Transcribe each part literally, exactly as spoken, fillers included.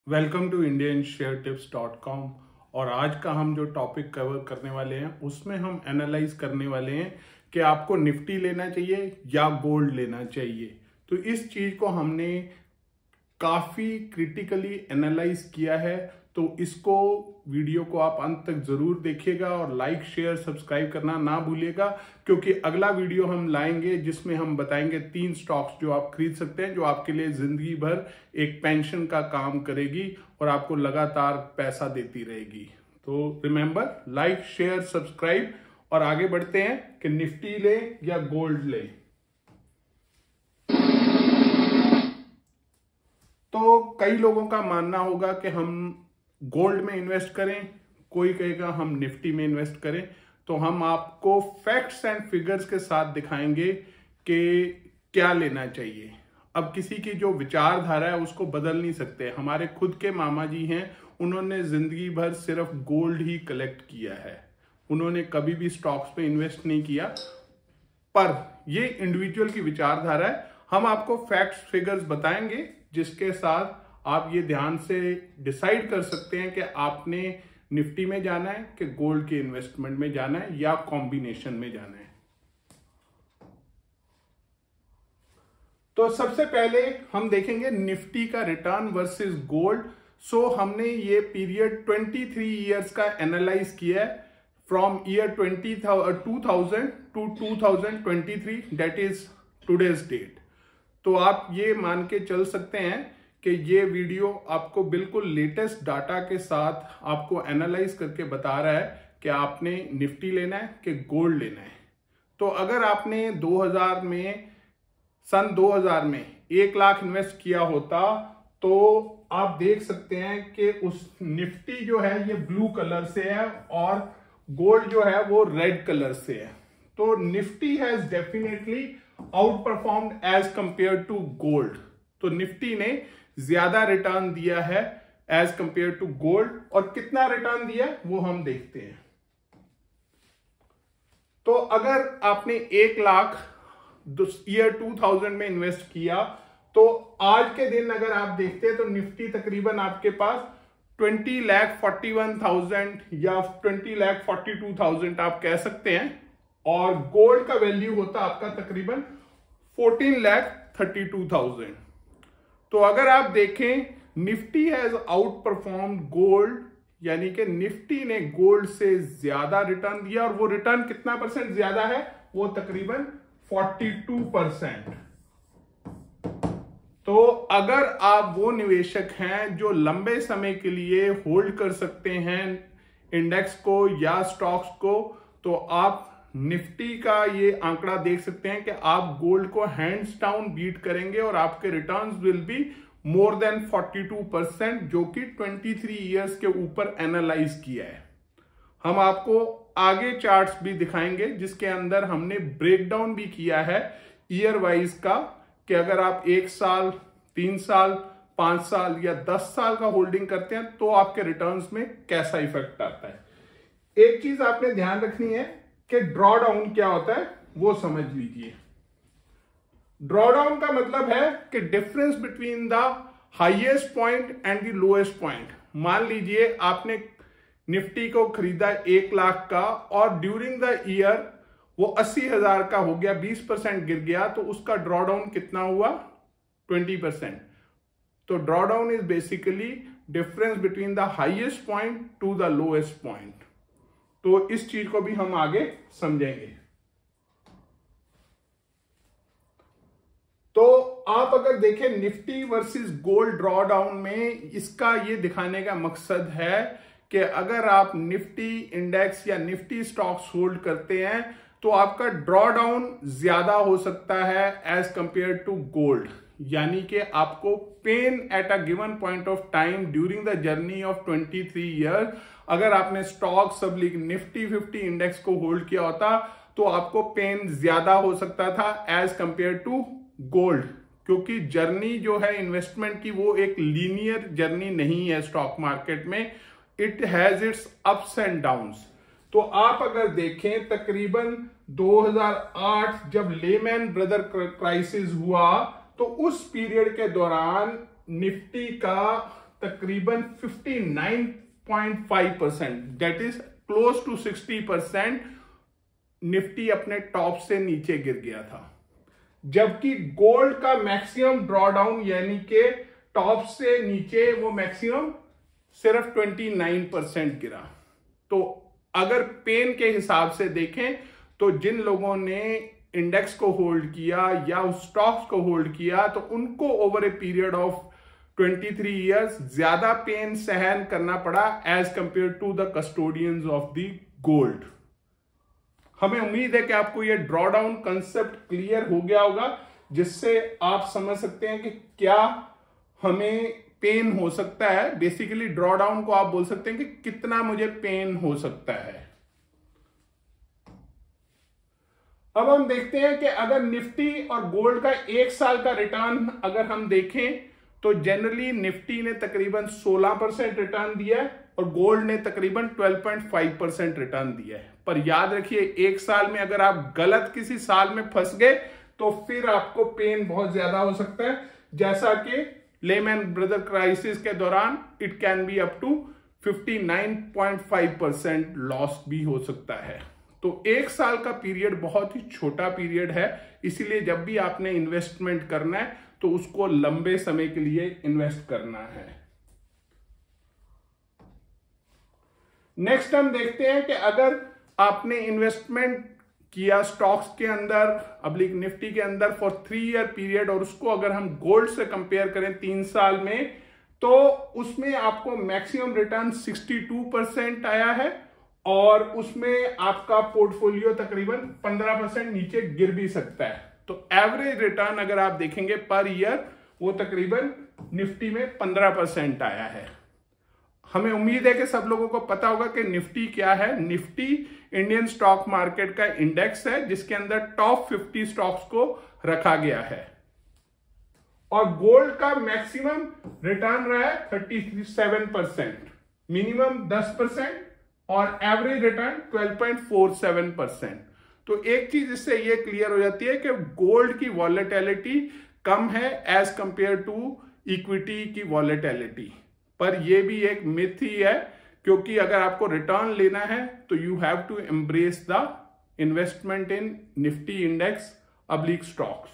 Welcome to Indian share tips dot com. और आज का हम जो टॉपिक कवर करने वाले हैं उसमें हम एनालाइज करने वाले हैं कि आपको निफ्टी लेना चाहिए या गोल्ड लेना चाहिए। तो इस चीज को हमने काफी क्रिटिकली एनालाइज किया है, तो इसको वीडियो को आप अंत तक जरूर देखिएगा और लाइक शेयर सब्सक्राइब करना ना भूलिएगा, क्योंकि अगला वीडियो हम लाएंगे जिसमें हम बताएंगे तीन स्टॉक्स जो आप खरीद सकते हैं, जो आपके लिए जिंदगी भर एक पेंशन का काम करेगी और आपको लगातार पैसा देती रहेगी। तो रिमेंबर, लाइक शेयर सब्सक्राइब। और आगे बढ़ते हैं कि निफ्टी ले या गोल्ड ले। तो कई लोगों का मानना होगा कि हम गोल्ड में इन्वेस्ट करें, कोई कहेगा हम निफ्टी में इन्वेस्ट करें। तो हम आपको फैक्ट्स एंड फिगर्स के साथ दिखाएंगे कि क्या लेना चाहिए। अब किसी की जो विचारधारा है उसको बदल नहीं सकते। हमारे खुद के मामा जी हैं, उन्होंने जिंदगी भर सिर्फ गोल्ड ही कलेक्ट किया है, उन्होंने कभी भी स्टॉक्स पे इन्वेस्ट नहीं किया। पर ये इंडिविजुअल की विचारधारा है। हम आपको फैक्ट्स फिगर्स बताएंगे जिसके साथ आप ये ध्यान से डिसाइड कर सकते हैं कि आपने निफ्टी में जाना है कि गोल्ड के इन्वेस्टमेंट में जाना है या कॉम्बिनेशन में जाना है। तो सबसे पहले हम देखेंगे निफ्टी का रिटर्न वर्सेस गोल्ड। सो हमने ये पीरियड तेईस इयर्स का एनालाइज किया है, from year twenty two thousand to two thousand twenty three, that is today's date. तो आप ये मान के चल सकते हैं कि ये वीडियो आपको बिल्कुल लेटेस्ट डाटा के साथ आपको एनालाइज करके बता रहा है कि आपने निफ्टी लेना है कि गोल्ड लेना है। तो अगर आपने दो हज़ार में सन दो हज़ार में एक लाख इन्वेस्ट किया होता तो आप देख सकते हैं कि उस निफ्टी जो है ये ब्लू कलर से है और गोल्ड जो है वो रेड कलर से है। तो Nifty has definitely outperformed as compare to gold. तो निफ्टी ने ज्यादा रिटर्न दिया है एज कंपेयर टू गोल्ड। और कितना रिटर्न दिया वो हम देखते हैं। तो अगर आपने एक लाख ईयर टू थाउजेंड में इन्वेस्ट किया तो आज के दिन अगर आप देखते हैं तो निफ्टी तकरीबन आपके पास twenty lakh forty one thousand या twenty lakh forty two thousand आप कह सकते हैं, और गोल्ड का वैल्यू होता आपका तकरीबन fourteen lakh thirty two thousand. तो अगर आप देखें Nifty has outperformed gold, यानी कि निफ्टी ने गोल्ड से ज्यादा रिटर्न दिया। और वो रिटर्न कितना परसेंट ज्यादा है? वो तकरीबन बयालीस परसेंट। तो अगर आप वो निवेशक हैं जो लंबे समय के लिए होल्ड कर सकते हैं इंडेक्स को या स्टॉक्स को, तो आप निफ्टी का ये आंकड़ा देख सकते हैं कि आप गोल्ड को हैंड्स डाउन बीट करेंगे और आपके returns will be more than बयालीस परसेंट, जो कि तेईस इयर्स के ऊपर एनालाइज किया है। हम आपको आगे चार्ट्स भी दिखाएंगे जिसके अंदर हमने ब्रेकडाउन भी किया है ईयर वाइज का, कि अगर आप एक साल, तीन साल, पांच साल या दस साल का होल्डिंग करते हैं तो आपके रिटर्न्स में कैसा इफेक्ट आता है। एक चीज आपने ध्यान रखनी है कि ड्रॉ डाउन क्या होता है वो समझ लीजिए। ड्रॉ डाउन का मतलब है कि difference between the highest point and the lowest point. मान लीजिए आपने निफ्टी को खरीदा एक लाख का और ड्यूरिंग द ईयर वो अस्सी हजार का हो गया, बीस परसेंट गिर गया, तो उसका ड्रॉ डाउन कितना हुआ? Twenty percent. तो drawdown is basically difference between the highest point to the lowest point. तो इस चीज को भी हम आगे समझेंगे। तो आप अगर देखें Nifty versus gold drawdown में, इसका ये दिखाने का मकसद है कि अगर आप निफ्टी इंडेक्स या निफ्टी स्टॉक्स होल्ड करते हैं तो आपका ड्रॉ डाउन ज्यादा हो सकता है एज कंपेयर टू गोल्ड। यानी कि आपको pain at a given point of time during the journey of twenty three years, अगर आपने स्टॉक सब निफ्टी फिफ्टी इंडेक्स को होल्ड किया होता तो आपको पेन ज्यादा हो सकता था एज कंपेयर टू गोल्ड, क्योंकि जर्नी जो है इन्वेस्टमेंट की वो एक लीनियर जर्नी नहीं है स्टॉक मार्केट में। It has its ups and downs. तो आप अगर देखें तकरीबन दो हज़ार आठ जब लेमैन ब्रदर क्राइसिस हुआ तो उस पीरियड के दौरान निफ्टी का तकरीबन उनसठ point five percent, that is close to sixty percent Nifty अपने टॉप से नीचे गिर गया था। जबकि गोल्ड का मैक्सिमम ड्रॉडाउन यानी कि टॉप से नीचे वो मैक्सिमम सिर्फ उनतीस परसेंट गिरा। तो अगर पेन के हिसाब से देखें तो जिन लोगों ने इंडेक्स को होल्ड किया या उस स्टॉक्स को होल्ड किया तो उनको ओवर ए पीरियड ऑफ तेईस इयर्स ज्यादा पेन सहन करना पड़ा as compare to the custodians of the gold. हमें उम्मीद है कि आपको यह ड्रॉडाउन कंसेप्ट क्लियर हो गया होगा, जिससे आप समझ सकते हैं कि क्या हमें पेन हो सकता है। बेसिकली ड्रॉडाउन को आप बोल सकते हैं कि कितना मुझे पेन हो सकता है। अब हम देखते हैं कि अगर निफ्टी और गोल्ड का एक साल का रिटर्न अगर हम देखें तो जनरली निफ्टी ने तकरीबन सोलह परसेंट रिटर्न दिया है और गोल्ड ने तकरीबन बारह पॉइंट पाँच परसेंट रिटर्न दिया है। पर याद रखिए, एक साल में अगर आप गलत किसी साल में फंस गए तो फिर आपको पेन बहुत ज्यादा हो सकता है, जैसा कि लेमैन ब्रदर क्राइसिस के दौरान it can be up to उनसठ पॉइंट फाइव परसेंट लॉस भी हो सकता है। तो एक साल का पीरियड बहुत ही छोटा पीरियड है, इसीलिए जब भी आपने इन्वेस्टमेंट करना है तो उसको लंबे समय के लिए इन्वेस्ट करना है। नेक्स्ट हम देखते हैं कि अगर आपने इन्वेस्टमेंट किया स्टॉक्स के अंदर अब्लिक निफ्टी के अंदर फॉर थ्री ईयर पीरियड और उसको अगर हम गोल्ड से कंपेयर करें तीन साल में, तो उसमें आपको मैक्सिमम रिटर्न बासठ परसेंट आया है और उसमें आपका पोर्टफोलियो तकरीबन पंद्रह परसेंट नीचे गिर भी सकता है। तो एवरेज रिटर्न अगर आप देखेंगे पर ईयर वो तकरीबन निफ्टी में पंद्रह परसेंट आया है। हमें उम्मीद है कि सब लोगों को पता होगा कि निफ्टी क्या है। निफ्टी इंडियन स्टॉक मार्केट का इंडेक्स है जिसके अंदर टॉप पचास स्टॉक्स को रखा गया है और गोल्ड का मैक्सिमम रिटर्न रहा है सैंतीस परसेंट, मिनिमम दस परसेंट और एवरेज रिटर्न बारह पॉइंट फोर सेवन परसेंट। तो एक चीज इससे ये क्लियर हो जाती है कि गोल्ड की वॉलेटिलिटी कम है एज कंपेयर टू इक्विटी की वॉलेटिलिटी। पर यह भी एक मिथ ही है, क्योंकि अगर आपको रिटर्न लेना है तो you have to embrace the investment in Nifty index अब्लिक स्टॉक्स।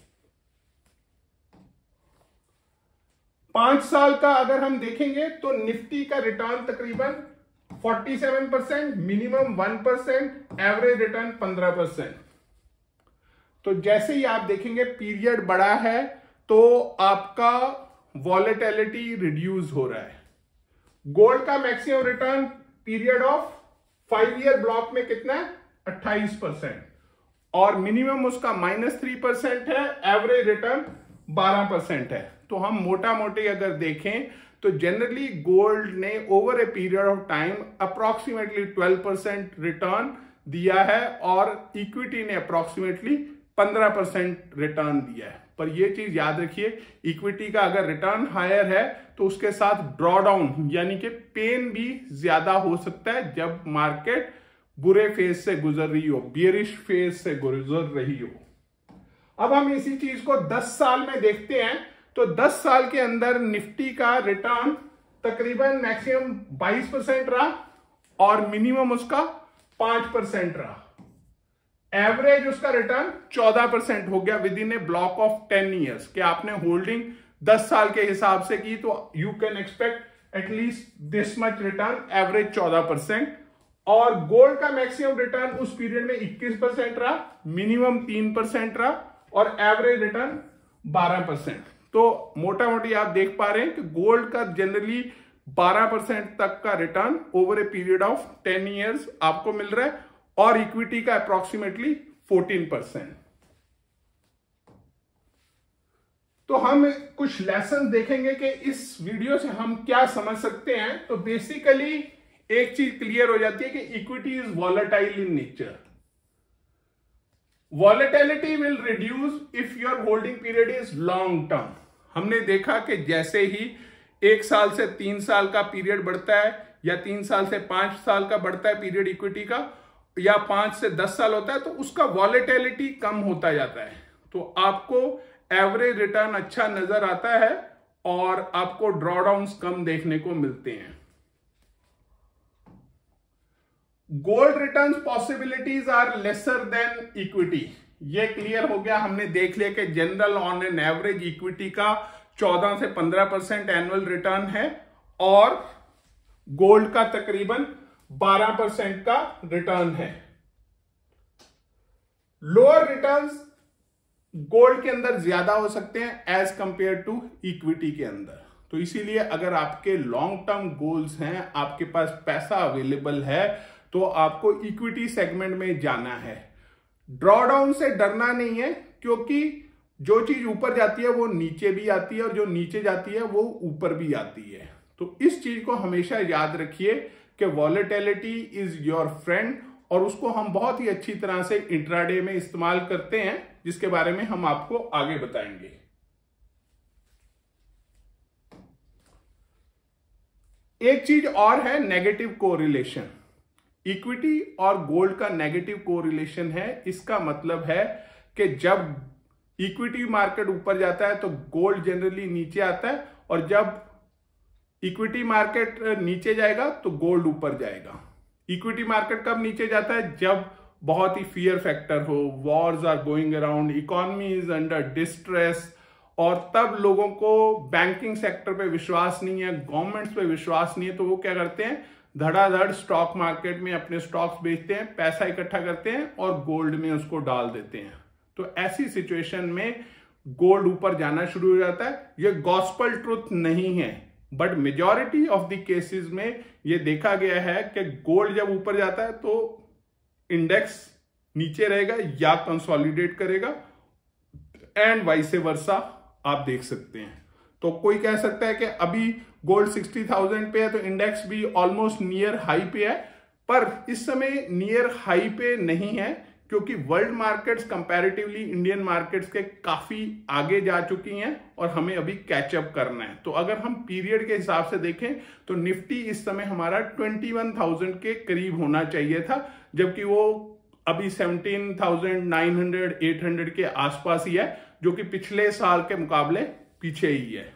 पांच साल का अगर हम देखेंगे तो निफ्टी का रिटर्न तकरीबन सैंतालीस percent, minimum one percent, average return पंद्रह परसेंट। तो जैसे ही आप देखेंगे पीरियड बड़ा है तो आपका वॉलेटिलिटी रिड्यूस हो रहा है। गोल्ड का maximum return period of five year block में कितना है? अट्ठाईस परसेंट और मिनिमम उसका माइनस थ्री परसेंट है, एवरेज रिटर्न बारह परसेंट है। तो हम मोटा मोटी अगर देखें तो जनरली गोल्ड ने over a period of time approximately twelve percent return दिया है और इक्विटी ने अप्रोक्सीमेटली पंद्रह परसेंट रिटर्न दिया है। पर यह चीज याद रखिए, इक्विटी का अगर रिटर्न हायर है तो उसके साथ ड्रॉडाउन यानी कि पेन भी ज्यादा हो सकता है जब मार्केट बुरे फेज से गुजर रही हो, बियरिश फेज से गुजर रही हो। अब हम इसी चीज को दस साल में देखते हैं तो दस साल के अंदर निफ्टी का रिटर्न तकरीबन मैक्सिमम बाईस परसेंट रहा और मिनिमम उसका पांच परसेंट रहा। एवरेज उसका रिटर्न चौदह परसेंट हो गया within a block of ten years. कि आपने होल्डिंग दस साल के हिसाब से की तो you can expect at least this much return, average चौदह परसेंट। और गोल्ड का मैक्सिमम रिटर्न उस पीरियड में इक्कीस परसेंट रहा, मिनिमम तीन परसेंट रहा और एवरेज रिटर्न बारह परसेंट। तो मोटा मोटी आप देख पा रहे हैं कि गोल्ड का जनरली बारह परसेंट तक का return over a period of ten years आपको मिल रहा है और इक्विटी का अप्रोक्सीमेटली चौदह परसेंट। तो हम कुछ लेसन देखेंगे कि इस वीडियो से हम क्या समझ सकते हैं। तो बेसिकली एक चीज क्लियर हो जाती है कि equity is volatile in nature. Volatility will reduce if your holding period is long term. हमने देखा कि जैसे ही एक साल से तीन साल का पीरियड बढ़ता है या तीन साल से पांच साल का बढ़ता है पीरियड इक्विटी का, या पांच से दस साल होता है तो उसका वॉलेटिलिटी कम होता जाता है। तो आपको एवरेज रिटर्न अच्छा नजर आता है और आपको ड्रॉडाउन्स कम देखने को मिलते हैं। Gold returns possibilities are lesser than equity, ये क्लियर हो गया। हमने देख लिया कि general on an average equity का चौदह से पंद्रह परसेंट एनुअल रिटर्न है और गोल्ड का तकरीबन बारह परसेंट का रिटर्न है। लोअर रिटर्न्स गोल्ड के अंदर ज्यादा हो सकते हैं एज कंपेयर टू इक्विटी के अंदर। तो इसीलिए अगर आपके लॉन्ग टर्म गोल्स हैं, आपके पास पैसा अवेलेबल है, तो आपको इक्विटी सेगमेंट में जाना है। ड्रॉडाउन से डरना नहीं है, क्योंकि जो चीज ऊपर जाती है वो नीचे भी आती है और जो नीचे जाती है वो ऊपर भी आती है। तो इस चीज को हमेशा याद रखिए कि वॉलेटिलिटी इज योर फ्रेंड, और उसको हम बहुत ही अच्छी तरह से इंट्राडे में इस्तेमाल करते हैं, जिसके बारे में हम आपको आगे बताएंगे। एक चीज और है नेगेटिव कोरिलेशन। इक्विटी और गोल्ड का नेगेटिव कोरिलेशन है। इसका मतलब है कि जब इक्विटी मार्केट ऊपर जाता है तो गोल्ड जनरली नीचे आता है, और जब इक्विटी मार्केट नीचे जाएगा तो गोल्ड ऊपर जाएगा। इक्विटी मार्केट कब नीचे जाता है? जब बहुत ही फियर फैक्टर हो, wars are going around, economy is under distress, और तब लोगों को बैंकिंग सेक्टर पे विश्वास नहीं है, गवर्नमेंट्स पे विश्वास नहीं है, तो वो क्या करते हैं, धड़ाधड़ स्टॉक मार्केट में अपने स्टॉक्स बेचते हैं, पैसा इकट्ठा करते हैं और गोल्ड में उसको डाल देते हैं। तो ऐसी सिचुएशन में गोल्ड ऊपर जाना शुरू हो जाता है। ये गॉस्पल ट्रुथ नहीं है, but majority of the cases में ये देखा गया है कि गोल्ड जब ऊपर जाता है तो इंडेक्स नीचे रहेगा या कंसोलिडेट करेगा, एंड वाइस वर्सा आप देख सकते हैं। तो कोई कह सकता है कि अभी गोल्ड साठ हज़ार पे है तो इंडेक्स भी ऑलमोस्ट नियर हाई पे है, पर इस समय नियर हाई पे नहीं है, क्योंकि world markets comparatively Indian markets के काफी आगे जा चुकी हैं और हमें अभी कैचअप करना है। तो अगर हम पीरियड के हिसाब से देखें तो निफ्टी इस समय हमारा इक्कीस हज़ार के करीब होना चाहिए था, जबकि वो अभी सत्रह हज़ार नौ सौ आठ सौ के आसपास ही है, जो कि पिछले साल के मुकाबले पीछे ही है।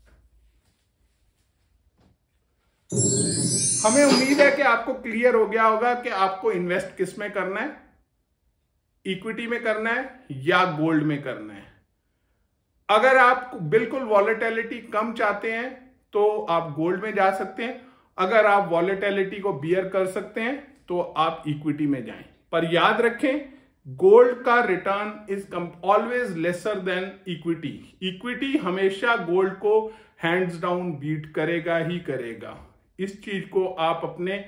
हमें उम्मीद है कि आपको क्लियर हो गया होगा कि आपको इन्वेस्ट किस में करना है, इक्विटी में करना है या गोल्ड में करना है। अगर आप बिल्कुल वॉलेटिलिटी कम चाहते हैं तो आप गोल्ड में जा सकते हैं, अगर आप वॉलेटिलिटी को बियर कर सकते हैं तो आप इक्विटी में जाएं। पर याद रखें, गोल्ड का return is always lesser than equity. Equity हमेशा गोल्ड को हैंड्स डाउन बीट करेगा ही करेगा। इस चीज को आप अपने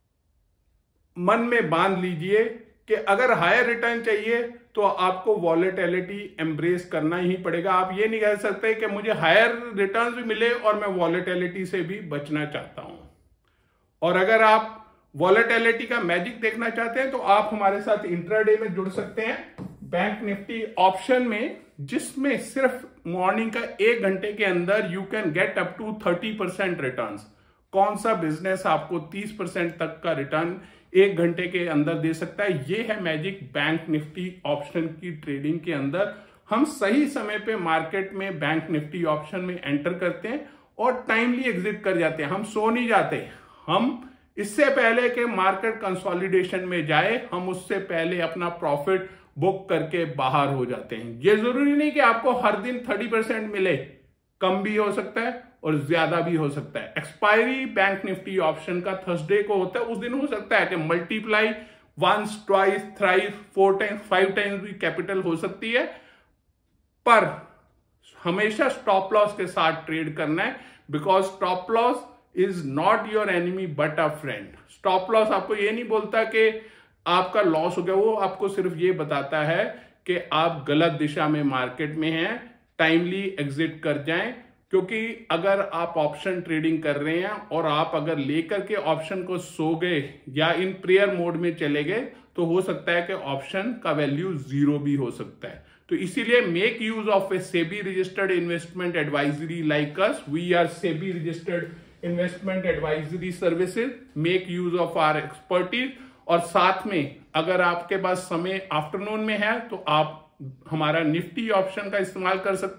मन में बांध लीजिए कि अगर हायर रिटर्न चाहिए तो आपको वॉलेटिलिटी एम्ब्रेस करना ही पड़ेगा। आप ये नहीं कह सकते कि मुझे हायर रिटर्न भी मिले और मैं वॉलेटिलिटी से भी बचना चाहता हूं। और अगर आप वॉलेटिलिटी का मैजिक देखना चाहते हैं तो आप हमारे साथ इंट्राडे में जुड़ सकते हैं, बैंक निफ्टी ऑप्शन में, जिसमें सिर्फ मॉर्निंग का एक घंटे के अंदर you can get up to thirty percent return. कौन सा बिजनेस आपको तीस परसेंट तक का रिटर्न एक घंटे के अंदर दे सकता है? ये है मैजिक बैंक निफ्टी ऑप्शन की ट्रेडिंग के अंदर। हम सही समय पे मार्केट में बैंक निफ्टी ऑप्शन में एंटर करते हैं और टाइमली एग्जिट कर जाते हैं। हम सो नहीं जाते, हम इससे पहले कि मार्केट कंसोलिडेशन में जाए, हम उससे पहले अपना प्रॉफिट बुक करके बाहर हो जाते हैं। ये जरूरी नहीं कि आपको हर दिन तीस परसेंट मिले, कम भी हो सकता है और ज्यादा भी हो सकता है। एक्सपायरी बैंक निफ्टी ऑप्शन का थर्सडे को होता है, उस दिन हो सकता है कि multiply once, twice, thrice, four times, five times भी कैपिटल हो सकती है, पर हमेशा स्टॉप लॉस के साथ ट्रेड करना है, because stop loss is not your enemy but a friend. Stop loss आपको ये नहीं बोलता कि आपका लॉस हो गया, वो आपको सिर्फ ये बताता है कि आप गलत दिशा में मार्केट में हैं, टाइमली एग्जिट कर जाएं। क्योंकि अगर आप ऑप्शन ट्रेडिंग कर रहे हैं और आप अगर लेकर के ऑप्शन को सो गए या इन प्रेयर मोड में चले गए, तो हो सकता है कि ऑप्शन का वैल्यू जीरो भी हो सकता है। तो इसीलिए make use of a SEBI registered investment advisory like us. We are SEBI registered investment advisory services. Make use of our expertise. और साथ में अगर आपके पास समय आफ्टरनून में है तो आप हमारा निफ्टी ऑप्शन का इस्तेमाल कर सकते हैं,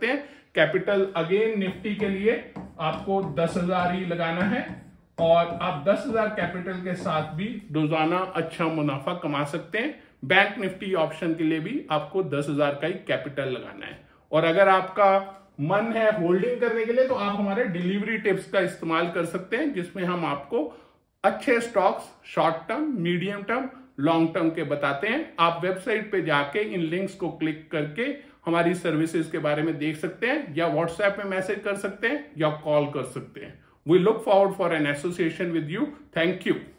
कैपिटल अगेन निफ्टी के लिए आपको दस हजार ही लगाना है और आप दस हजार कैपिटल के साथ भी रोजाना अच्छा मुनाफा कमा सकते हैं। बैंक निफ्टी ऑप्शन के लिए भी आपको दस हजार का ही कैपिटल लगाना है। और अगर आपका मन है होल्डिंग करने के लिए तो आप हमारे डिलीवरी टिप्स का इस्तेमाल कर सकते हैं, जिसमें हम आपको अच्छे stocks short term, medium term, long term के बताते हैं। आप वेबसाइट पे जाके इन लिंक्स को क्लिक करके हमारी सर्विसेज के बारे में देख सकते हैं, या व्हाट्सएप में मैसेज कर सकते हैं या कॉल कर सकते हैं। We look forward for an association with you. Thank you.